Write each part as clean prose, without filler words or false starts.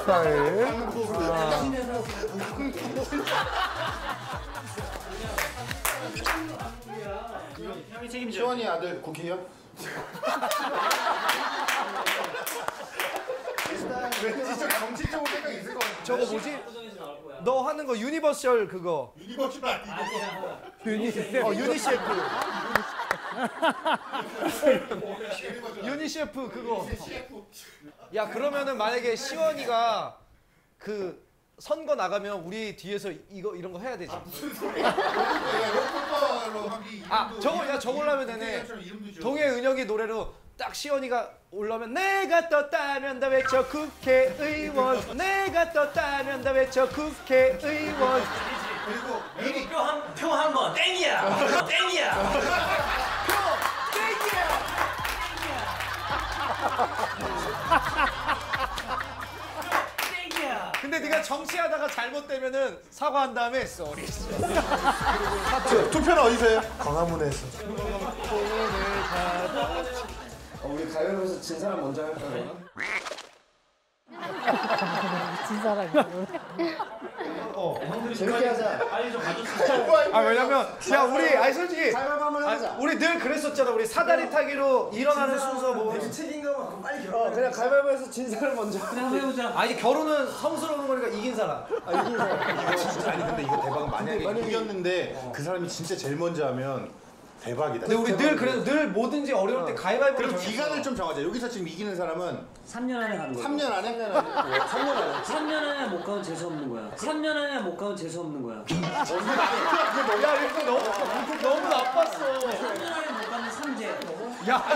스타일. 형이 책임져. 시원이 아들 국회의원? 왠지 좀 정치적으로 생각이 있을 것 같아. 저거 뭐지? 너 하는 거 유니버셜 그거. 유니버셜 아니야. 유니셰프. 유니셰프 그거. 야 그러면은 만약에 시원이가 그 선거 나가면 우리 뒤에서 이런 거 해야 되지. 무슨 소리야? 저거 야 저걸라면 되네. 동해은혁이 노래로 딱 시원이가 올라오면 내가 떴다면 다 외쳐 국회의원. 내가 떴다면 다 외쳐 국회의원. 그리고 미리 표 한 번 땡이야. 땡이야. 표 땡이야. 땡이야. 근데 네가 정치하다가 잘못되면은 사과한 다음에 쏘리. 투표는 어디서 해요? 광화문에서. 우리 가요에서 진 사람 먼저 할까 그러면? 진 사람이. 재밌게 하자. 빨리 좀 가줬으면. 왜냐면 야 우리 솔직히 가위바위보 한번 하자. 우리 늘 그랬었잖아. 우리 사다리 타기로 일어나는 순서 뭐. 책임감 빨리 결혼. 그냥 가위바위보해서 진 사람 먼저. 그냥 해보자. 아니 결혼은 성스러운 거니까 이긴 사람. 이긴 사람. 이거 진짜 아니 근데 이거 대박 만약에 이겼는데 그 사람이 진짜 제일 먼저 하면 대박이다. 근데 우리 늘 그래도 늘 뭐든지 어려울 때 가위바위보. 그럼 기간을 좀 정하자. 여기서 지금 이기는 사람은 3년 안에 가는 거야. 3년 안에? 3년 안에 못 가면 재수 없는 거야. 3년 안에 못 가면 재수 없는 거야. 야 이거 너무 나빴어. 3년 안에 못 가면 삼재. 야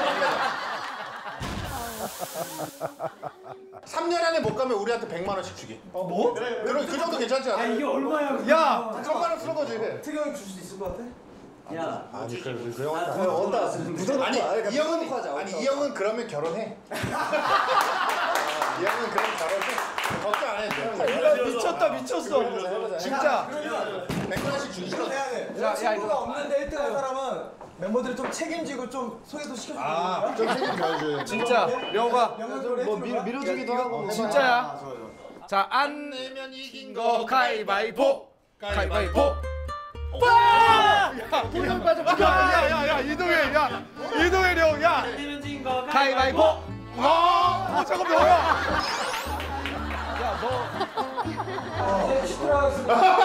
3년 안에 못 가면 우리한테 100만 원씩 주기. 뭐? 그럼 그 정도 괜찮지 않아? 이게 얼마야? 야 1000만 원 쓰는 거지. 태경이 줄 수도 있을 것 같아? 야. 아니 그 형은 어따 묻어놓고 아니 그러니까 이 형은 묻어놓고 하자. 이 형은 그러면 결혼해. 이 형은 그럼 결혼해. 걱정 안 해도 돼. 미쳤다 미쳤어. 진짜. 100만 원씩 주기 싫어. 야 친구가 없는데 1등 한 사람은 멤버들이 좀 책임지고 좀 소개도 시켜주고. 좀 책임져야지. 진짜 명호가 뭐 밀어주기도 하고. 진짜야. 자 안 내면 이긴 거 가위바위보. 가위바위보. 와! 야, 이동 빠져. 야, 이동해. 야, 이동해 형. 야. 되면 진 거. 가위바위보. 잠깐만 너야. 야, 너. 시끄러웠습니다.